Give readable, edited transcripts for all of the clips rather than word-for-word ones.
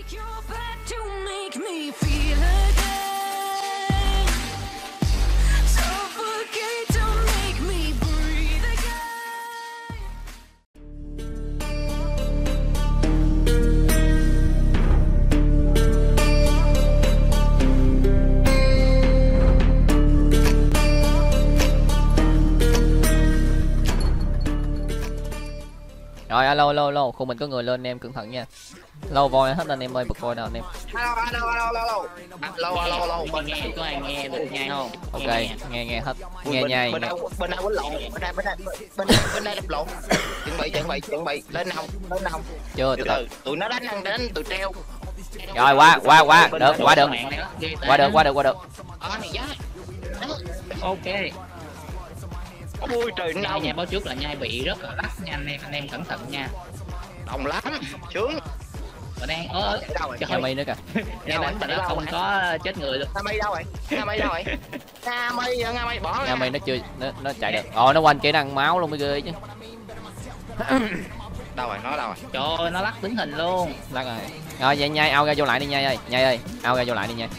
Rồi alo, khu mình có người lên anh em cẩn thận nha. Lâu voi hết anh em ơi, bật voi nào anh em. Alo. Nghe có ai nghe được nghe không? Ok, nghe hết. Nghe nhai. Bên đây quýnh lộn, bên đây đập lộn. Chuẩn bị lên không? Chưa từ từ. Tụi nó đánh tụi treo. Rồi qua được, qua được. Ok. Ôi trời nó Nhai báo trước là nhai bị rất là lắc nha anh em cẩn thận nha. đồng lắm. Sướng. Và đang Nhà mày nữa kìa. Nghe đánh mà nó không có chết người luôn. Nga mây đâu rồi? Nga mây bỏ. Nhà mày nó chưa nó chạy được. Nó quanh kỹ năng máu luôn mới ghê chứ. Đâu rồi, nó đâu rồi? Trời ơi, nó lắc đứng hình luôn. Lắc rồi. Rồi vậy nhai ao ra vô lại đi nhai ơi, ao ra vô lại đi nhai.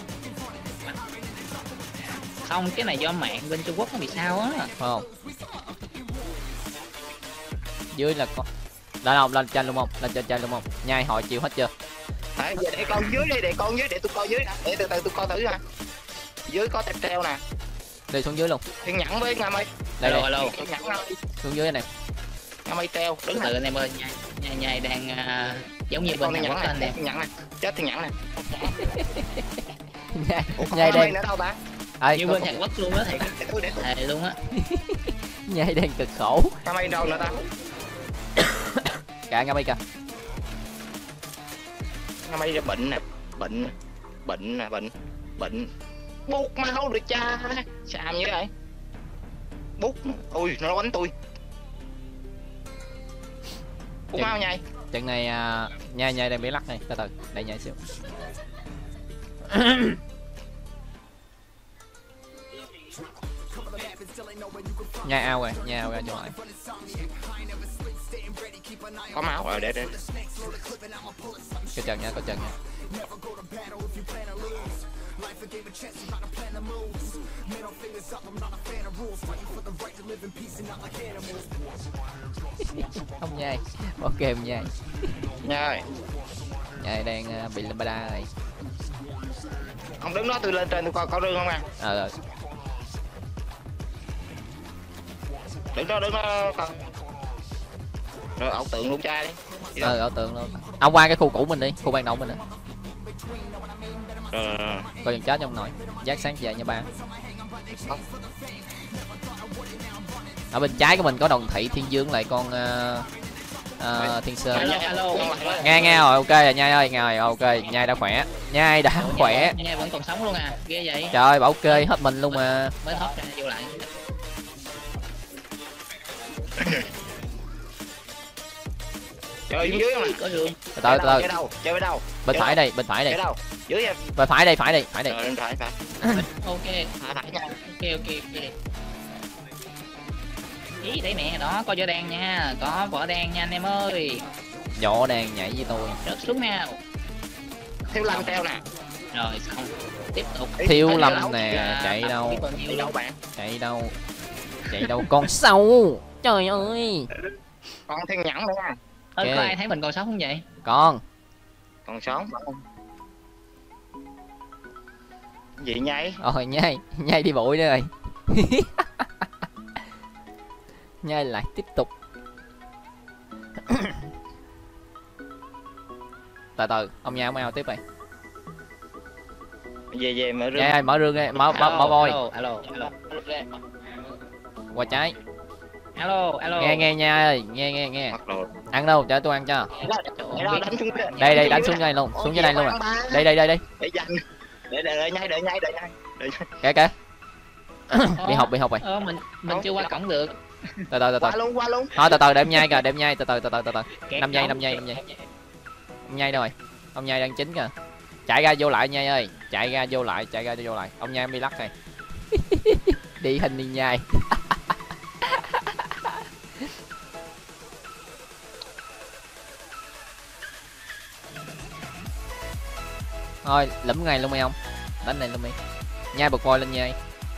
Không, cái này do mạng bên Trung Quốc nó bị sao á. Phải không? Dưới là con. Lên không? Lên tranh luôn không? Lên tranh luôn không? Nhai họ chịu hết chưa? Đấy, giờ để con dưới đi, để tôi coi dưới nè. Để từ từ tôi coi thử ha. Dưới có tép treo nè. Đi xuống dưới luôn. Thiên nhẫn với Nga mây. Đây. Thiên nhẫn thôi. Xuống dưới này. Nga mây treo, đứng từ anh em ơi, nhai đang giống như bên Hàn Quốc anh em. Thiên nhẫn này, chết thiên nhẫn này. Nhai đang nữa đâu ta? Như bên Hàn Quốc luôn á thiệt. Thề luôn á. Nhai đang cực khổ. Nga mây đâu nữa ta? Cả Nga mây kìa. Nga mây ra bệnh. Bút máu được cha. Xàm như vậy. Bút. Ui, nó đánh tôi. Bút máu nhai. Trận này nhai đang bị lắc này, từ từ, để nhai xíu. Nhai ao rồi cho lại. Có máu rồi, để. Có chân nha. Không nhai. Ok không nhai. Nhai đang bị Lambada rồi. Không đứng đó, tôi lên trên tôi coi có rương không à? Rồi. Đứng đó con. Rồi ảo tượng luôn cha đi. Ảo tượng luôn. Ông qua cái khu cũ mình đi, khu ban đầu mình á. Coi chừng chết trong nồi. Giác sáng về nha ba. Ở bên trái của mình có đồng thị Thiên Dương lại con Thiên Sơn. Nghe rồi, ok rồi nhai ơi, rồi ok, nhai đã khỏe. Nhai vẫn còn sống luôn à, ghê vậy. Trời bảo kê hết mình luôn mà. Mới thoát ra vô lại. Trời dưới không có đường. Từ chơi bên đâu? Bên phải đây. Dưới em. Bên phải đây. Phải. Ok. Phải nha. Ok. Ý đấy mẹ đó, có vỏ đen nha, có vỏ đen nha anh em ơi. Vỏ đen nhảy với tôi. Rớt xuống nào. Thiếu lâm treo nè. Rồi xong. Tiếp tục. Thiếu lâm nè, chạy đâu? Chạy đâu con sâu. Trời ơi. Con thiên nhẫn nữa nha. Okay. Có ai thấy mình còn sống không vậy? Còn sống. Gì nhai? Nhai đi bụi nữa rồi. Nhai lại tiếp tục. Từ ông nhai ao tiếp rồi. Về mở rương. Nhai mở rương đi, mở voi. Alo. Qua trái. Alo. Nghe nha ơi, nghe. Ăn đâu, cho tôi ăn cho. Đây đánh xuống đây luôn, xuống dưới đây luôn à. Đây. Để dành. Để nhai. Kìa. Bị học rồi. Mình chưa qua cổng được. Từ Qua luôn. Thôi từ từ để em nhai kìa, từ từ. 5 giây. Ông nhai đâu rồi? Ông nhai đang chín kìa. Chạy ra vô lại nhai ơi, chạy ra vô lại. Ông nhai bị lắc rồi. Đi hình đi nhai. Thôi lẫm ngay luôn mày không, đánh này luôn mày. Nhai bật voi lên nhai.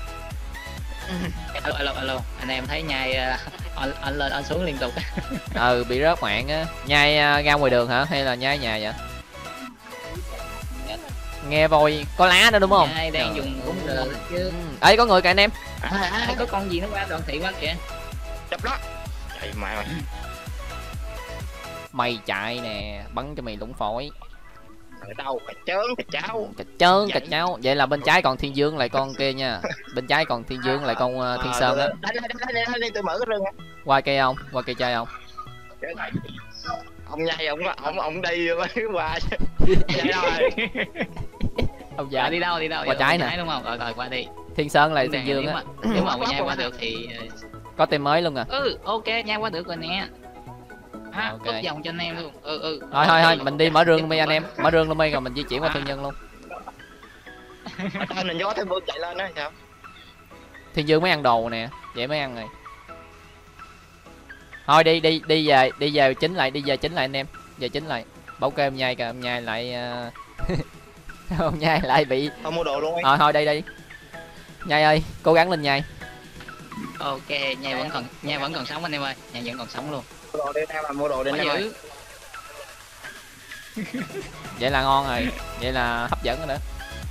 Alo anh em thấy nhai anh lên anh xuống liên tục. Ừ bị rớt mạng á. Nhai ra ngoài đường hả hay là nhai nhà vậy? Nghe voi có lá nữa đúng không? Nhai đang dùng cũng được chứ. Ấy có người kìa anh em. Có con gì nó qua đoạn thị quá kìa. Chập đó. Chạy mày mày. Mày chạy nè, bắn cho mày lũng phổi. Ở đâu cả chớn cả cháu. Cạch trơn cạch cháu. Vậy là bên trái còn Thiên Dương lại con kia nha. Bên trái còn Thiên Dương lại con Thiên Sơn á. Đây tôi mở cái rừng á. Qua cây không? Qua cây chơi không? Ông nhai ông đi mấy qua. Vậy rồi. Ông Dạ già đi đâu qua trái nè. đúng không? Rồi qua đi. Thiên Sơn lại Thiên Dương á. Nếu mà nhai qua được thì Có tem mới luôn à. ok nhai qua được rồi nè. Ok. Cúp vòng cho anh em luôn. Thôi mình đi mở rương luôn đi anh em. Mở rương luôn đi rồi mình di chuyển qua Thiên Nhân luôn. Mình gió thêm bước chạy lên đó sao? Thiên Dương mới ăn đồ nè, vậy mới ăn rồi. Thôi đi về chính lại, đi về chính lại anh em. Về chính lại. Bảo kê ông nhai kìa, ông nhai lại ông nhai lại bị. Thôi mua đồ luôn đi. Thôi đây. Nhai ơi, cố gắng lên nhai. Ok, nhai vẫn còn sống anh em ơi, nhai vẫn còn sống luôn. Mua đồ đi em mà mua đồ đi em ơi. Vậy là ngon rồi, vậy là hấp dẫn rồi đó.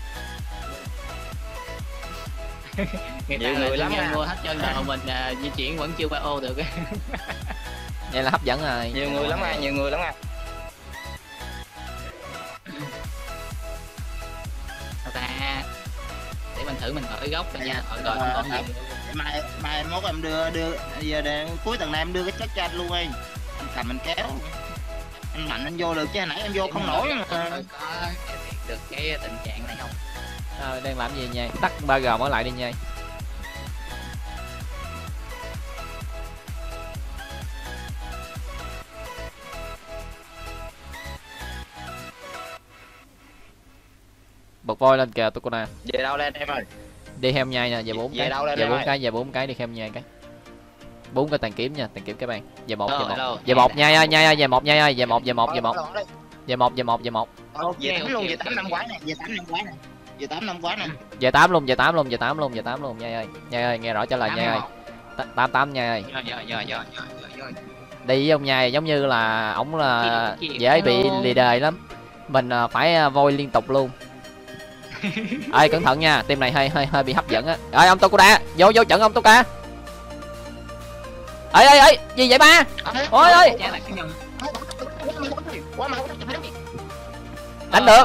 Người ta người lắm mua hết chân rồi mình di chuyển vẫn chưa qua ô được. Vậy là hấp dẫn rồi. Nhiều người lắm à, nhiều người lắm à. Ta để mình thử mình khỏi gốc rồi nha. Rồi không còn gì. Mai mốt em đưa giờ để cuối tuần này em đưa cái chất cho anh luôn đi. Anh cầm mình kéo. Anh mạnh anh vô được chứ hồi nãy em vô không nổi mà. Có được cái tình trạng này không? Đang làm gì nhai? Tắt 3G mở lại đi nhai. Bật voi lên kìa Tukuna. Về đâu lên em ơi? Đi heo nhai nè, về 4 cái. Về 4 cái, về 4 cái đi heo nhai cái. 4 cái tàn kiếm nha, tàn kiếm các bạn. Về 1 về 1 nhai ơi, nhai ơi, về 1 nhai ơi, về 1 về 1 về 1. Về 1 về 1 về 1. Về 8 luôn, về 8 năm quái nè, về 8 năm quái nè. Về 8 năm quái nè. Về 8 luôn, về 8 luôn, về 8 luôn, về 8 luôn nhai ơi. Nhai ơi, nghe rõ trả lời nhai ơi. 88 nhai ơi. Rồi. Đi với ông nhai giống như là ổng là dễ bị lì đời lắm. Mình phải voi liên tục luôn. Ơi cẩn thận nha, team này hơi bị hấp dẫn á. Ơi ông Tokuda, vô trận ông Tokuda. Ơi gì vậy ba? Ôi ơi. Đánh được.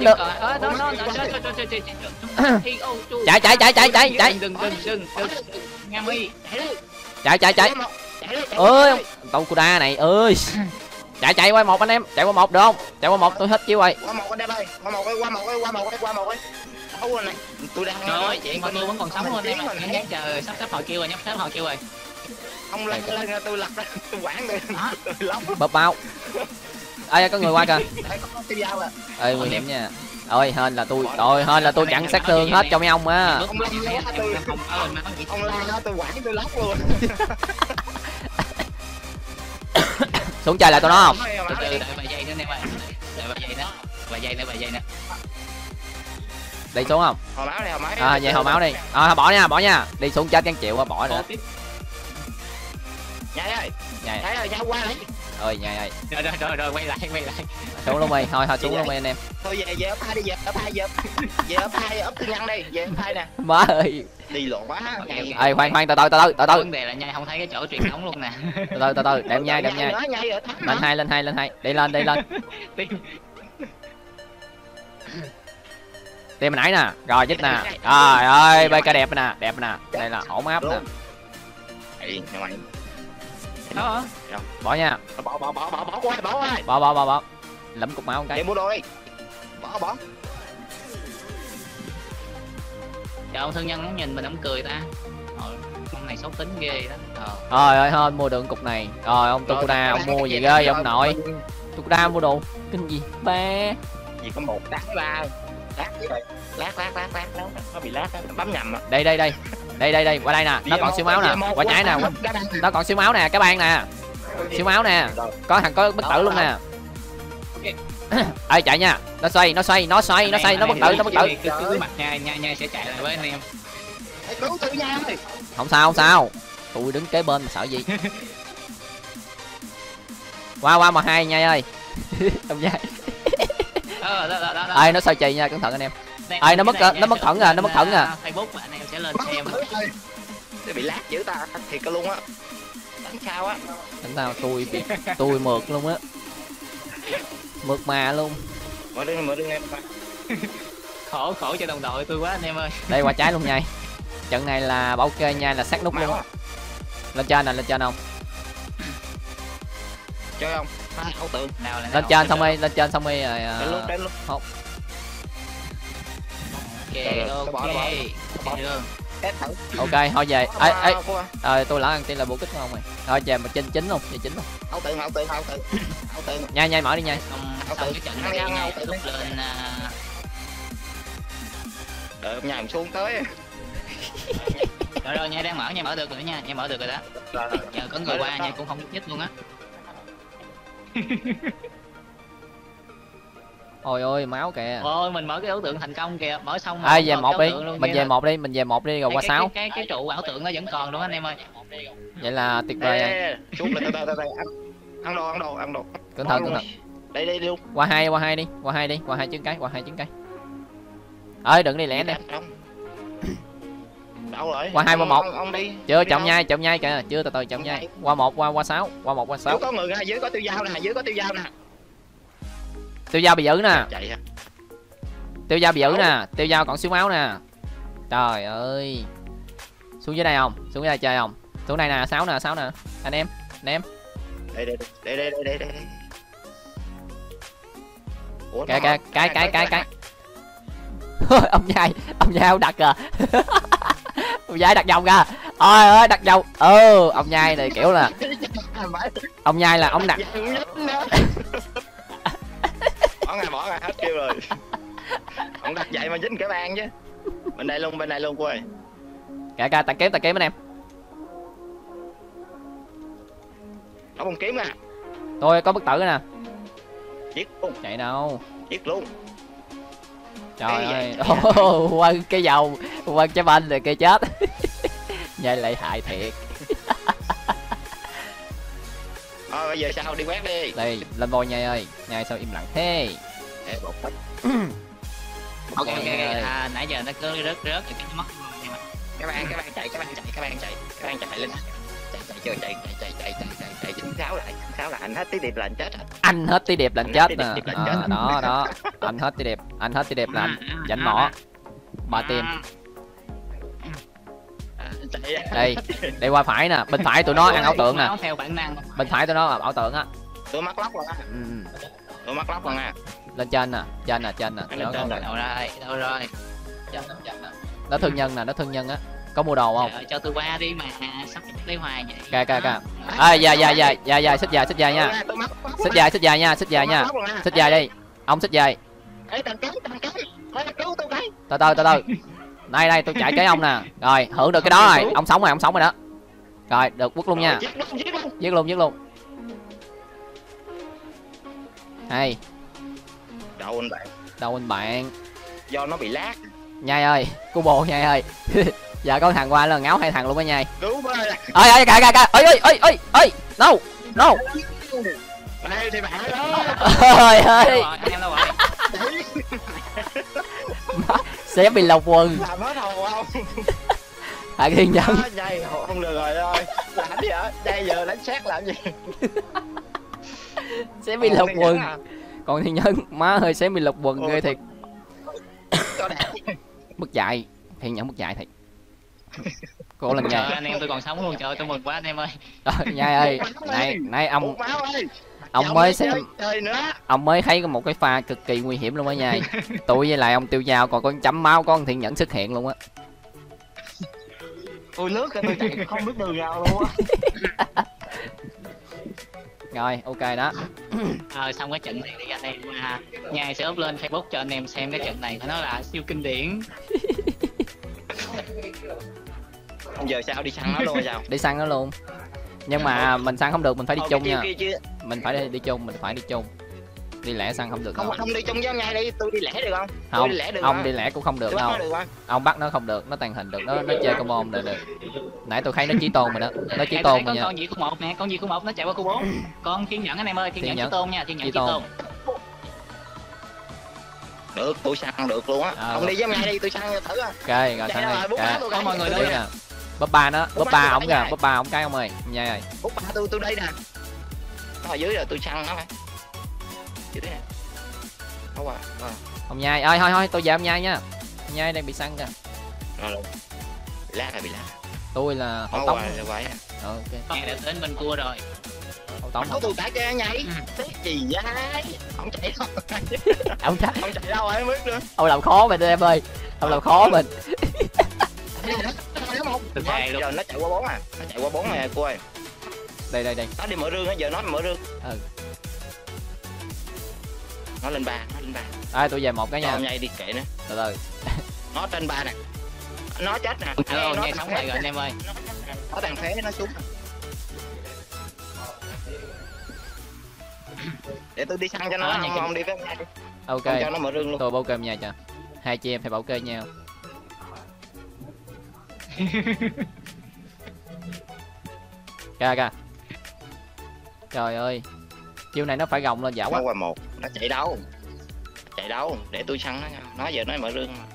Chạy. Đừng. Ngami. Chạy. Ơi Tokuda này ơi. Chạy qua 1 anh em, chạy qua 1 được không? Chạy qua 1 tôi hết chiếu rồi. Qua 1 anh em ơi, qua 1 ơi. Đâu rồi này. Tôi đang rồi, chuyện con tôi vẫn còn sống luôn em ạ. Nhắn chờ sắp hồi kêu rồi, sắp hồi kêu rồi. Ông lên tôi lật ra, tôi quản đi. Tôi lóc. Bập bao. Ê có người qua kìa. Ê nguy hiểm nha. Ôi hên là tôi chặn sát thương hết cho mấy ông á. Ông la nó tôi quản tôi lóc luôn. Xuống chơi lại tôi nó không? Từ từ đợi vài giây nữa em ơi. Vài giây nữa. Đi xuống không? Hồi máu đi. Vậy hồi máu đi. Bỏ nha. Đi xuống chết 1 triệu quá bỏ nữa. Nhai ơi. Nhai qua đấy. Ơi nhai ơi. Rồi quay lại. Xuống luôn đi, thôi xuống luôn đi anh em. Thôi về ấp 2 đi, về ấp 2 ấp Tư Nhân đi, về ấp 2 nè. Má ơi. Đi lộn quá. Ê khoan từ từ. Vấn đề là nhai không thấy cái chỗ truyền thống luôn nè. Từ từ, đẹp nhai. Lên hai. Đi lên. Tìm mình nãy nè, rồi dít nè. Trời ơi, BK đẹp nè. Đây là ổn áp nè. Đó. Bỏ nha. Bỏ. Lẫm cục máu một cái. Mua đồ đi. Bỏ. Trời ông thương nhân nó nhìn mình ông cười ta. Con này xấu tính ghê đó. Trời ơi thôi mua được cục này. Rồi ông Tokuda ông mua gì ghê ông nội. Tokuda mua đồ kinh gì ba. Gì có 1 đá 3. Lát nó bị lát nó bấm nhầm. Đây qua đây nè, nó còn xíu máu nè, quả nhảy nè, nó còn xíu máu nè, các bạn nè, xíu máu nè, có thằng có bất tử luôn nè. Ê chạy nha, nó xoay nó bất tử. Cứ mặt nha sẽ chạy lại với anh em. Cứu tự nha. Không sao, tôi đứng kế bên mà sợ gì. Qua mà hai nha ơi. Ông nhai. Ê nó xoay chì nha, cẩn thận anh em. Ê nó mất thận à, Facebook mà anh em sẽ lên xem. Nó bị lát dữ ta, thiệt cả luôn á. Đánh sao á. Đánh sao tôi mượt luôn á. Mượt mà luôn. Mở đứng em. Khổ cho đồng đội tôi quá anh em ơi. Đây qua trái luôn nha. Trận này là bảo kê nha, là sát nút luôn. Lên trên không? Chơi không? Ảo tượng. Lên trên xong đi rồi. Đến luôn. Không. Ok, thôi về. Ê, tôi lỡ ăn tiên là bộ kích không rồi. Thôi về mà trên chính luôn, về chính luôn. Ảo tượng. Nhai mở đi nhai. Xong cái trận này nhai lên đợi ông nhầm xuống tới. Rồi nhai đang mở được rồi nha, nhai mở được rồi đó. Giờ có người qua nhai cũng không nhích luôn á. Ôi ôi máu kìa. Ôi mình mở cái ảo tượng thành công kìa, mở xong mà. Về một đi, mình về một đi rồi qua 6. Cái trụ ảo tượng nó vẫn còn luôn anh em ơi. Vậy là tuyệt vời. Xuống từ từ ăn đồ. Cẩn thận. Đây luôn. Qua hai đi, qua hai trứng cây. Ơi đừng đi lẻ nè. Đâu rồi? Qua 2 qua 1. Ông đi. Chưa chậm nhai kìa, chưa từ chậm nhai. Qua 1 qua 6, Dưới có người ra, dưới có tiêu dao nè. Tiêu dao bị giữ nè. Chạy hả? Tiêu dao còn xíu máu nè. Trời ơi. Xuống dưới đây không? Xuống dưới đây chơi không? Xuống đây nè, 6 nè. Anh em. Đây. Ủa, Cái. Ông nhai ông đặt kìa. Ông nhai đặt vòng kìa. Ôi ơi đặt vòng. Ông nhai này kiểu là ông nhai là ông đặt. Bỏ ngay hết kêu rồi. Ông đặt vậy mà dính cái bàn chứ. Bên đây luôn cô ơi. Kìa tạt kiếm anh em. Nó không kiếm nè. Tôi có bất tử nè. Giết luôn. Chạy đâu. Giết luôn. Trời ơi. Quên cái dầu. Quên trái banh rồi kia chết. Nhai lại hại thiệt. Thôi bây giờ sao đi quét đi. Đây lên voi nhai ơi. Nhai sao im lặng thế. Ok. Nãy giờ nó cứ rớt rồi cái mất. Các bạn chạy lên. Chạy chính sáu lại anh hết tí điệp là anh chết rồi. Anh hết tí điệp là anh chết nè. Đó. Anh hết tí điệp là anh dành mỏ. 3 tim. Đây qua phải nè, bên phải tụi nó ăn ảo tượng nè. Bên phải tụi nó ảo tượng á. Tôi mắc lóc rồi á. Tôi mắc lóc rồi nè. Lên trên nè. Đâu rồi. Nó thương nhân á. Có mua đồ không? Cho tôi qua đi mà sắp lấy hoài vậy. Kìa. Dạ, xích dài nha. Xích dài đi. Ông xích dài. Từ từ. Đây tôi chạy kế ông nè. Rồi, hưởng được cái đó rồi. Ông sống rồi đó. Rồi, được quất luôn nha. Giết luôn. Hay. Đâu anh bạn. Do nó bị lát. Nhai ơi, cô bồ nhai ơi. Giờ có thằng qua là ngáo 2 thằng luôn á nhai. Cứu với. Ơi. No. Đây thì bạn đó. Ơi. Em đâu rồi? Sẽ bị lộc quần. Làm hết hồn không? Hả Thiên Nhân. Nhai không được rồi ơi. Làm gì vậy? Đây giờ đánh xét làm gì? Sẽ bị lộc quần. Còn Thiên Nhân má ơi sẽ bị lộc quần ghê thiệt. Mất dạy. Thiên Nhân mất dạy thiệt. Cô lần nhai. Anh em tôi còn sống luôn, trời tôi mừng quá anh em ơi. Nhai ơi. Này ông mới xem. Ông mới thấy một cái pha cực kỳ nguy hiểm luôn á nhai. Tôi với lại ông Tiêu Dao còn có chấm máu có con Thiên Nhẫn xuất hiện luôn á. Tôi lướt tôi chạy không biết đường nào luôn á. Rồi ok đó. Xong cái trận này đi anh em nhai sẽ up lên Facebook cho anh em xem cái trận này, nó là siêu kinh điển. Giờ sao đi săn nó luôn sao? Đi săn nó luôn. Nhưng mà mình săn không được, mình phải đi chung nha. Mình phải đi chung. Đi lẻ săn không được Không đâu. không đi chung với ông nhai đi, tôi đi lẻ được không? Tôi Không, đi lẻ được ông hả? đi lẻ cũng không được Tôi bắt đâu. nó được không? Ông bắt nó không được, nó tàng hình được, nó chơi combo không được. Nãy tôi thấy nó chí tôn mà đó, nó chí Ê, tôi tôn thấy mà nha. con gì khu 1 nè, con gì khu 1 nó chạy qua khu 4. Con thiên nhẫn anh em ơi, thiên Thiên nhẫn nhẫn. chí tôn nha, thiên nhẫn Chí chí tôn. Được, tôi săn được luôn á. À, Ông đi với ông nhai đi, tôi săn thử á. Ok, rồi sẵn Chạy đây. rồi, bút Ok. má tôi Có mọi người Đi đây. nè. Búp ba nó, búp Búp ba ba ổng tôi kìa, nhai. búp ba ổng cái ông ơi, nhai rồi. Bút ba tôi đây nè. Nó ở dưới rồi tôi săn nó phải. Dưới nè. Đâu rồi. Rồi. Ông nhai ơi, thôi tôi về ông nhai nha. Ông nhai đang bị săn kìa. Rồi. Bị lát rồi, bị lát. Tôi là hậu Nó tống. hoài rồi quay. Ok, Nghe đã đến bên cua rồi. hậu tống. Có tôi tại kia nhảy. Thế gì vậy? Ông chạy đâu? Ông chắc Ông chạy đâu rồi không biết nữa. ông làm khó mình em ơi. Ông làm khó mình. Tôi thề luôn. Giờ nó chạy qua 4 à. Nó chạy qua 4 này cô ơi. Đây. Nó đi mở rương á, giờ nó mở rương. Ừ. Nó lên 3, nó lên 3. Đây tôi về một cái Cho nha. ông nhai đi kệ nữa. Từ từ. Nó trên 3 nè. Nó chết nè. Alo, Nó nghe thằng sống phế lại rồi nè. anh em ơi. Nó thằng phế nó xuống. Để tôi đi săn cho nó, ông đi với ông nhai đi. Ok. Ông cho nó mở rương luôn. Tôi bảo kê nha cho. Hai chị em phải bảo kê nhau. Kìa. Trời ơi. Chiêu này nó phải gồng lên dạo Nó quá. qua 1, nó chạy đâu? Chạy đâu? Để tôi săn nó nha. Nó giờ nó mở rương mà.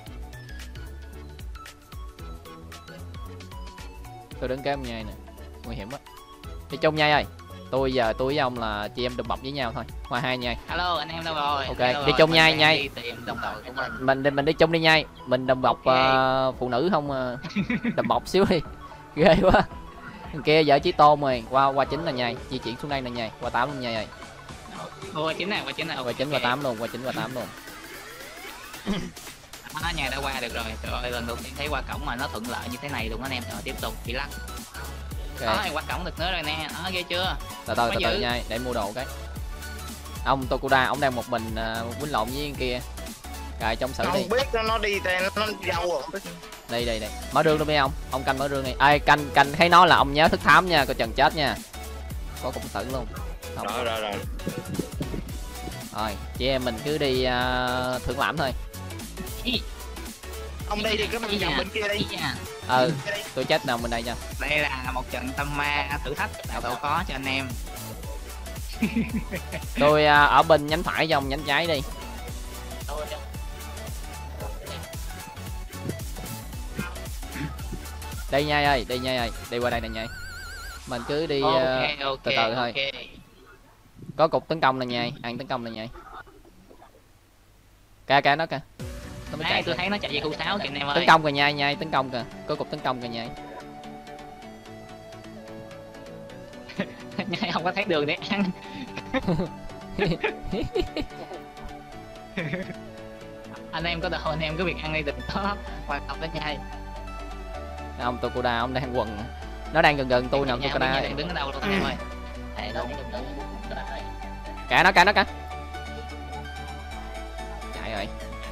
Tôi đứng kế ông nhai nè. Nguy hiểm quá. Đi chung nhai ơi. Tôi với ông là chị em đùm bọc với nhau thôi. Ngoài hai nhai. Alo, anh em đâu rồi? Ok, Hello đi rồi, chung mình nhai, đang nhai. đi tìm đồng đội của mình. Mình đi chung đi nhai. Mình đùm bọc Ok. phụ nữ không đùm bọc xíu đi. Ghê quá. Thằng kia vợ chí tôn rồi. Qua 9 là nhai. Di chuyển xuống đây là nhai. Qua 8 luôn nhai rồi. Qua 9 này, qua 9 này. Qua 9 qua 8 luôn, qua 9 qua 8 luôn. Nhà đã qua được rồi. Trời ơi, lần đầu tiên thấy qua cổng mà nó thuận lợi như thế này luôn anh em. Rồi tiếp tục bị lắc. Ok. Đó, qua cổng được nữa rồi nè. Đó, ghê chưa? Từ từ nhai để mua đồ cái. Ông Tokuda ông đang một mình quýnh lộn với con kia. Rồi trong xử đi. Không biết nó đi nó đi đâu rồi. Đây. Mở rương luôn đi ông. Ông canh mở rương đi. Ai canh thấy nó là ông nhớ thức thám nha, coi chừng chết nha. Có cũng tử luôn. Không. Rồi. Rồi, chị em mình cứ đi thưởng lãm thôi. Ông đi cái bên dòng bên kia đi. Tôi chết nào bên đây nha. Đây là một trận tâm ma thử thách tạo độ khó cho anh em. Tôi ở bên nhánh phải cho ông nhánh trái đi. Đây nhai ơi, đi qua đây nè nhai. Mình cứ đi từ từ thôi. Okay. Có cục tấn công nè nhai, ăn tấn công nè nhai. Ca nó kìa. Nó mới chạy. Tôi thấy nó chạy về khu 6 kìa anh em ơi. Tấn công kìa nhai, tấn công kìa. Có cục tấn công kìa nhai. Nhai không có thấy đường để ăn. Anh em có đồ anh em cứ việc ăn đi, đừng có quan tâm đến nhai. Ông Tokuda ông đang quần. Nó đang gần tôi nè Tokuda. Đang đứng ở đâu luôn anh em ơi. Đâu Cả nó. Chạy rồi.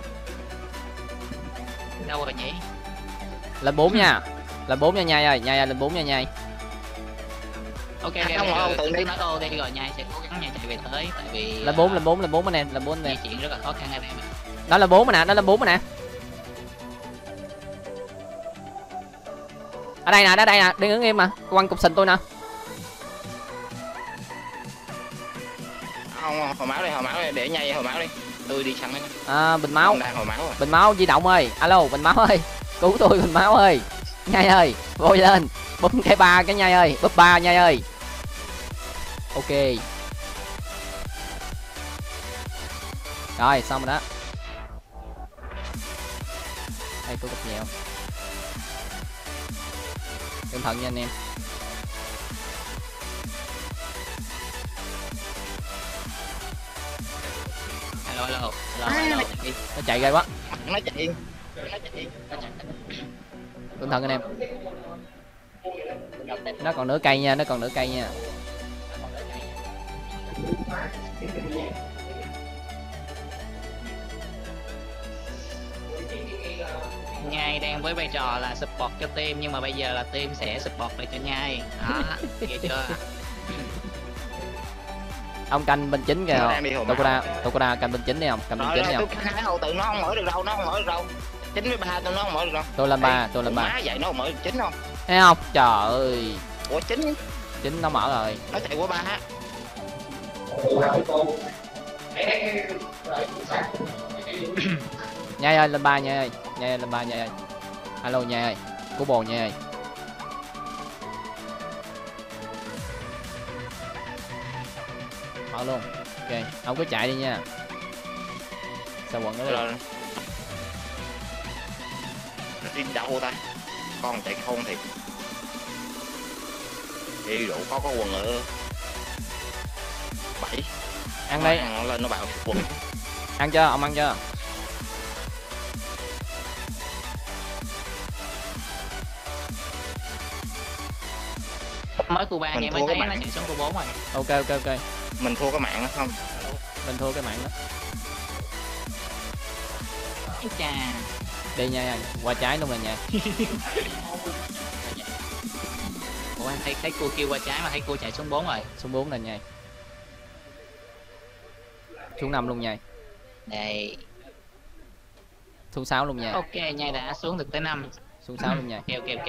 đâu rồi nhỉ? Lên 4 nha. Lên 4 nha nhai ơi, lên 4 nha nhai. Ok, không tự đi nói ô đi rồi nhai sẽ cố gắng nhai chạy về tới tại vì Lên 4 anh em, lên 4 anh di em. chuyển rất là khó khăn anh em. Đó là 4 mà nè, Ở đây nè, đứng đứng im mà, quăng cục sình tôi nè. Không, hồi máu đi, để nhai hồi máu đi. Tôi đi săn À, bình máu. Đang hồi máu rồi. Bình máu di động ơi. Alo, bình máu ơi. Cứu tôi bình máu ơi. Nhai ơi, vô lên. Búp cái 3 cái nhai ơi, búp 3 nhai ơi. Ok. Rồi, xong rồi đó. Đây tôi cục nhẹo. Cẩn thận nha anh em. Alo. Nó chạy ghê quá. Nó chạy. Cẩn thận anh em. Nó còn nửa cây nha. Nhai đang với vai trò là support cho team nhưng mà bây giờ là team sẽ support lại cho Nhai. Đó, nghe chưa? Ông canh bên chính kìa. Nó đang đi hồn Tokoda canh bên chính đi không? Canh bên chính đi không? tôi canh hai hậu tự nó không mở được đâu, nó không mở được đâu. 9 với 3 tôi nó không mở được đâu. Tôi lên 3, tôi lên 3. Má vậy nó không mở được 9 không? Thấy không? Trời ơi. Ủa 9 Chính nó mở rồi. nó chạy qua 3 á. Nhai ơi lên 3 nha ơi. Nhai ơi lên 3 nha ơi. Alo Nhai ơi. Cứu bồ Nhai ơi. Mở luôn. Ok, ông cứ chạy đi nha. Sao quần nó đi. Nó đi đâu ta? Con chạy khôn thiệt. Đi đủ có quần ở 7. Ăn đi. Nó lên nó bảo quần. Ăn chưa? Ông ăn chưa? Mới Cuba Mình nghe mới thua thấy cái nó mạng. chạy xuống Q4 rồi. Ok. Mình thua cái mạng đó không? Mình thua cái mạng đó. Ý chà. Đi nha, qua trái luôn rồi nha. Ủa anh thấy cua kêu qua trái mà thấy cua chạy xuống 4 rồi. Xuống 4 nè nha. Xuống 5 luôn nha. Đây. Xuống 6 luôn nha. Ok, nhai đã xuống được tới 5. Xuống 6 luôn nha. Ok.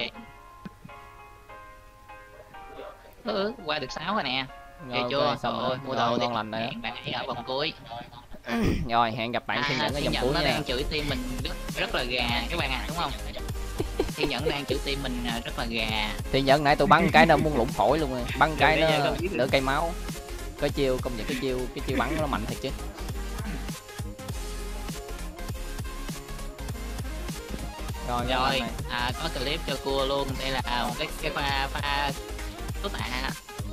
Qua được 6 rồi nè. Rồi, chưa? ok, xong rồi. Mua đồ ngon lành rồi đó. hẹn bạn ấy ở vòng cuối. Rồi, hẹn gặp bạn Thiên Nhẫn ở Thiên vòng Nhẫn cuối nó nha. đang chửi team mình rất là gà các bạn đúng không? Thiên Nhẫn đang chửi team mình rất là gà. Thiên Nhẫn nãy tôi bắn cái nó muốn lủng phổi luôn rồi. Bắn cái nó nửa cây máu. Có chiêu, công nhận cái chiêu bắn nó mạnh thiệt chứ. Rồi, có clip cho cua luôn. Đây là một cái pha tốt ạ.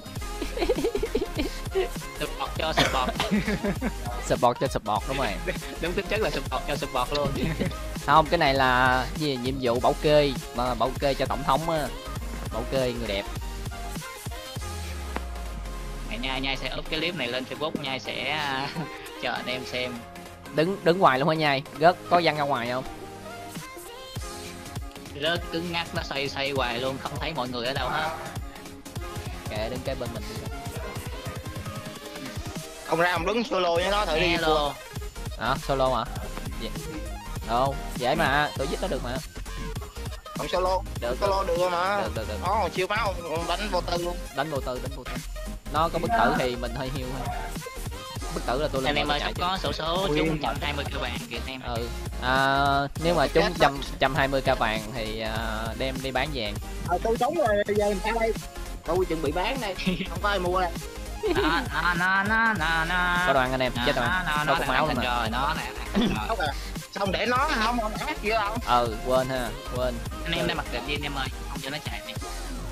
Support cho support. Support cho support đúng rồi. Đúng tính chất là support cho support luôn. Không, cái này là gì nhiệm vụ bảo kê, mà bảo kê cho tổng thống á. Bảo kê người đẹp. Nhai sẽ up cái clip này lên Facebook, Nhai sẽ chờ anh em xem. Đứng ngoài luôn hả Nhai? Rớt có văng ra ngoài không? Rớt cứng ngắc nó xoay hoài luôn, không thấy mọi người ở đâu hết. Kệ đứng kế bên mình đi. Ông ra ông đứng solo với nó thử đi. Hello. Hả? Solo hả? Đâu, dễ mà, tôi giết nó được mà. Ông solo, Được, solo được mà. Được. Nó chiêu máu đánh vô tư luôn. Đánh vô tư. Nó có bức tử thì mình hơi hiu thôi. Bức tử là tôi lên. Anh em ơi, sắp có sổ số trúng 120k vàng kìa em. Nếu mà trúng 120k vàng thì đem đi bán vàng. Tôi trúng rồi, giờ làm sao đây? Tôi chuẩn bị bán đây, không có ai mua đây. Nó. Có đoàn anh em, chết rồi. Có cục máu luôn nè. Rồi, nó nè. Xong để nó không ác gì đâu. Quên ha, quên. Anh em đang mặc định đi anh em ơi, không cho nó chạy đi.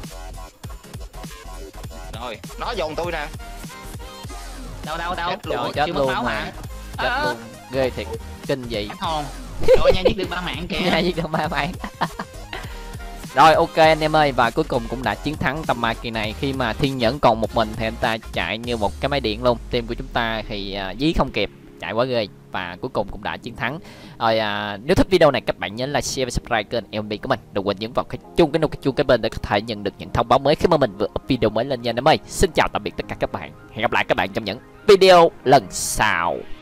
Rồi, nó dồn tôi nè. Đâu. Chết luôn mà. Chết luôn. Ghê thiệt, kinh dị. Hết hồn. Rồi nha, giết được 3 mạng kìa. Nha, giết được 3 mạng. Rồi ok anh em ơi, và cuối cùng cũng đã chiến thắng tầm ma kỳ này. Khi mà Thiên Nhẫn còn một mình thì anh ta chạy như một cái máy điện luôn. Team của chúng ta thì dí không kịp, chạy quá ghê. Và cuối cùng cũng đã chiến thắng. Rồi nếu thích video này các bạn nhớ like, share và subscribe kênh MB của mình. Đừng quên nhấn vào cái chuông cái bên để có thể nhận được những thông báo mới khi mà mình vừa up video mới lên nha anh em ơi. Xin chào tạm biệt tất cả các bạn. Hẹn gặp lại các bạn trong những video lần sau.